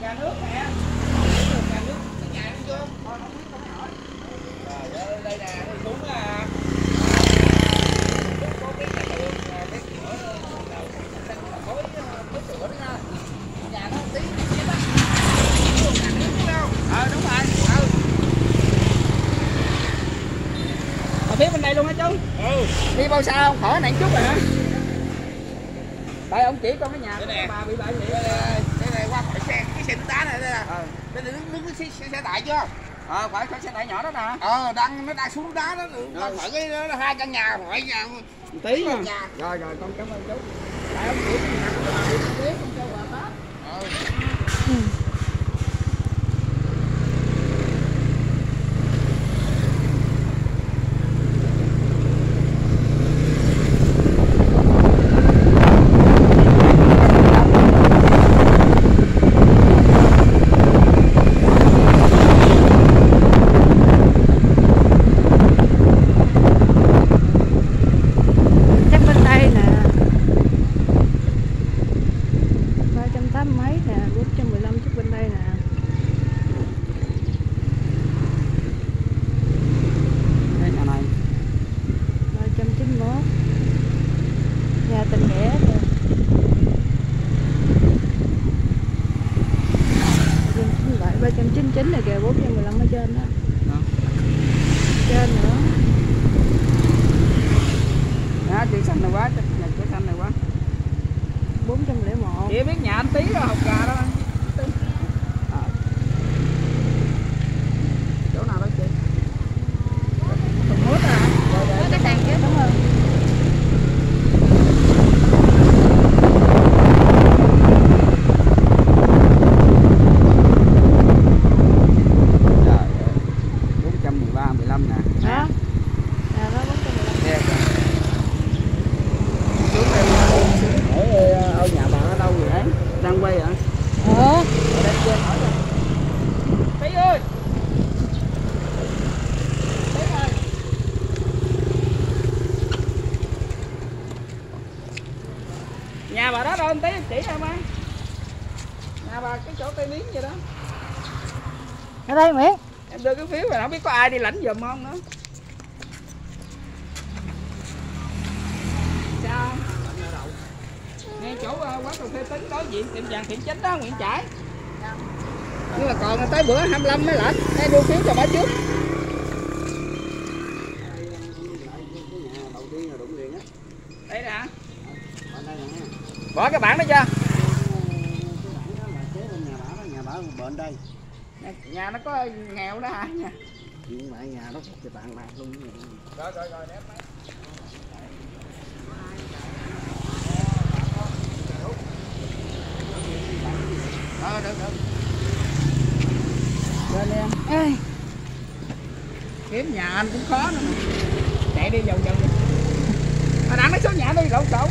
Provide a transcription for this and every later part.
gà nước nè. Gà nước cái nhà đi chưa? Thôi không biết không hỏi. Trời ơi, đây nè, đi xuống á. Có cái nhà đường, cái cửa đầu xanh là khối có cửa đó nha. Nhà nó tí xíu á. Gà nước đúng không? Đúng rồi. Ở phía bên đây luôn hả chú? Đi bao xa không? Khỏi nặng chút rồi hả? Đây ông chỉ con cái nhà của bà bị lại vậy. Đây này qua khỏi xe, cái xe nước đá này đây nè. Đây là đứng xe tải chưa? Phải xe tải nhỏ đó nè. Nó đang xuống đá đó, qua khỏi cái hai căn nhà, khỏi nhà một tí mà. Rồi con cảm ơn chú. Tại ông chỉ cái nhà của bà bị tiếp con cho quà Tết. này kìa, 415 ở trên đó. Trên nữa. Đó, chữ xanh này quá, chữ xanh này quá. 401. Chị biết nhà anh Tí đó, học gà đó. Chỗ nào đó chị? Thùng mút à? Rồi, cái sàn kia đúng rồi. Nhà bà đó đâu anh Tí chỉ em ơi. Nhà bà cái chỗ Tây Miến vậy đó. Ở đây Nguyễn. Em đưa cái phiếu rồi không biết có ai đi lãnh giùm không nữa. Sao? Nghe chỗ quán cà phê Tính đối diện tiệm vàng Thiện Chính đó, Nguyễn Trãi. Nhưng mà còn tới bữa 25 mới lãnh, em đưa phiếu cho bà trước. Đây nè. Bỏ cái bảng đó chưa? Nhà bả bệnh đây. Nhà nó có nghèo đó hả nha? Chuyện mẹ nhà nó thì tàn bạc luôn. Rồi ném máy. Được. Lên em. Ê. Kiếm nhà anh cũng khó nữa. Chạy đi vòng đi. Mà đặng nó số nhà đi lộn xộn.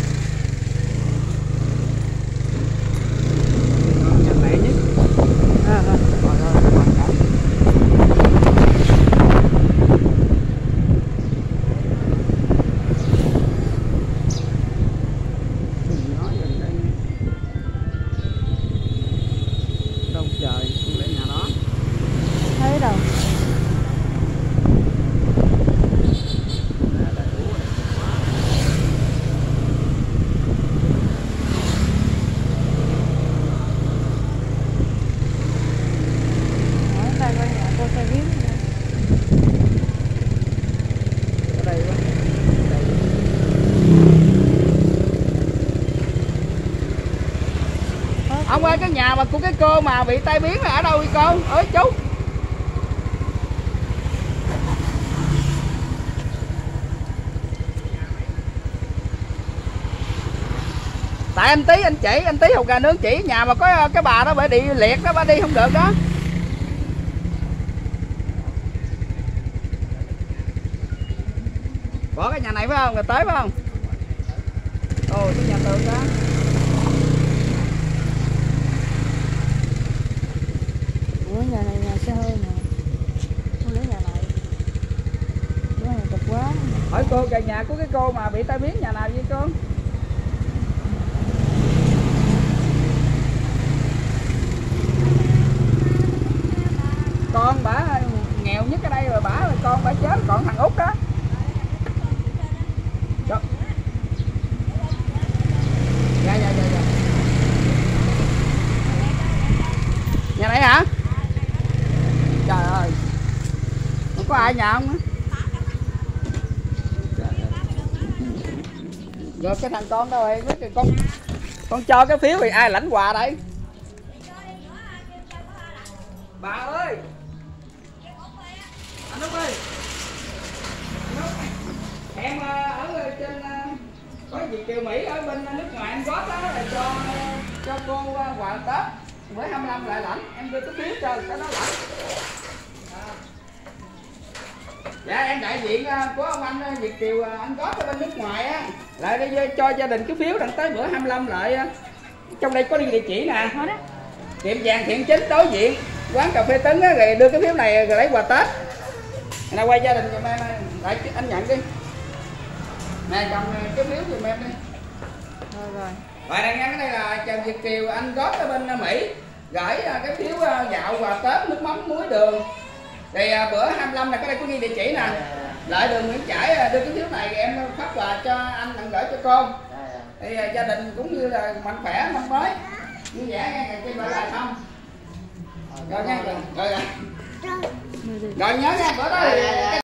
Ông ơi, cái nhà mà của cái cô mà bị tai biến là ở đâu vậy cô? Ơi chú. Tại anh Tí anh Tí hột gà nướng chỉ nhà mà có cái bà đó bị đi liệt đó, bà đi không được đó. Bỏ cái nhà này phải không? Rồi tới phải không? Ồ, cái nhà tường đó. Ủa, nhà này nhà xe hơi nè. Không lấy nhà này. Cái này cực quá. Hỏi cô kìa, nhà của cái cô mà bị tai biến nhà nào vậy cô? hả? Trời ơi, không có ai nhà không á. Rồi cái thằng con đâu rồi, cái con cho cái phiếu thì ai lãnh quà đây? Bà ơi, anh Út ơi, em ở trên có Việt kiều Mỹ ở bên nước ngoài anh góp đó là cho cô quà Tết bữa 25 lại lãnh, em đưa cái phiếu cho cái đó lãnh. Dạ em đại diện của ông anh Việt kiều anh góp ở bên nước ngoài á, lại đi cho gia đình cái phiếu đặng tới bữa 25 lại. Trong đây có địa chỉ nè, tiệm vàng Thiện Chính đối diện quán cà phê Tấn á, rồi đưa cái phiếu này rồi lấy quà Tết. Này quay gia đình giùm em, lại anh nhận đi. Nè cầm cái phiếu giùm em đi. Rồi. Rồi này nghe, cái này là Trần Việt Kiều anh góp ở bên Mỹ, gửi cái phiếu gạo quà Tết nước mắm muối đường. Thì bữa 25 này, cái đây có ghi địa chỉ nè. Lại đường Nguyễn Trãi đưa cái phiếu này thì em phát quà cho anh tặng gửi cho con. Thì gia đình cũng như là mạnh khỏe năm mới. Vui vẻ nghe ngày kia gọi lại không? Rồi nha, rồi nhớ nha bữa đó thì